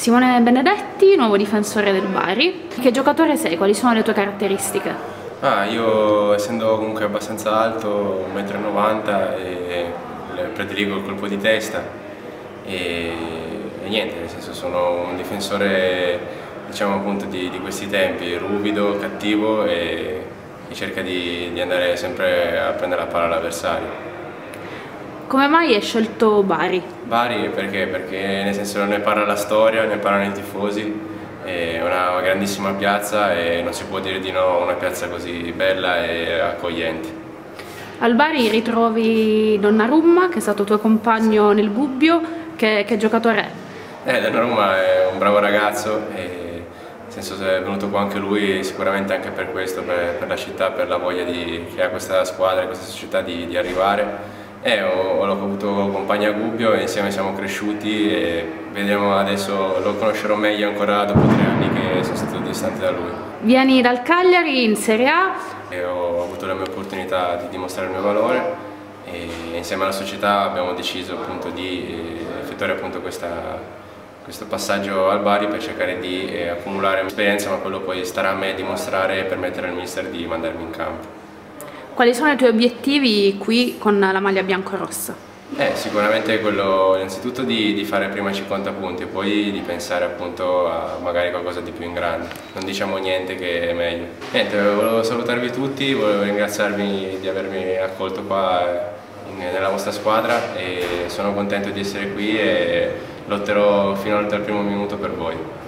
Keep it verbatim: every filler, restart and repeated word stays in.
Simone Benedetti, nuovo difensore del Bari. Che giocatore sei? Quali sono le tue caratteristiche? Ah, io essendo comunque abbastanza alto, uno e novanta m, e prediligo il colpo di testa e, e niente, nel senso sono un difensore, diciamo appunto di, di questi tempi, ruvido, cattivo e, e cerca di, di andare sempre a prendere la palla all'avversario. Come mai hai scelto Bari? Bari perché? Perché nel senso ne parla la storia, ne parlano i tifosi, è una grandissima piazza e non si può dire di no a una piazza così bella e accogliente. Al Bari ritrovi Donnarumma, che è stato tuo compagno nel Gubbio. Che, che giocatore è? Eh, Donnarumma è un bravo ragazzo, e nel senso è venuto qua anche lui sicuramente anche per questo, per, per la città, per la voglia di, che ha questa squadra e questa società di, di arrivare. Eh, ho, ho avuto compagno a Gubbio e insieme siamo cresciuti e vediamo adesso, lo conoscerò meglio ancora dopo tre anni che sono stato distante da lui. Vieni dal Cagliari in Serie A. E ho avuto la mia opportunità di dimostrare il mio valore e insieme alla società abbiamo deciso appunto di effettuare appunto questa, questo passaggio al Bari per cercare di eh, accumulare esperienza, ma quello poi starà a me dimostrare e permettere al mister di mandarmi in campo. Quali sono i tuoi obiettivi qui con la maglia biancorossa? Eh, sicuramente quello innanzitutto di, di fare prima cinquanta punti e poi di pensare appunto a magari qualcosa di più in grande. Non diciamo niente che è meglio. Niente, volevo salutarvi tutti, volevo ringraziarvi di avermi accolto qua in, nella vostra squadra e sono contento di essere qui e lotterò fino al primo minuto per voi.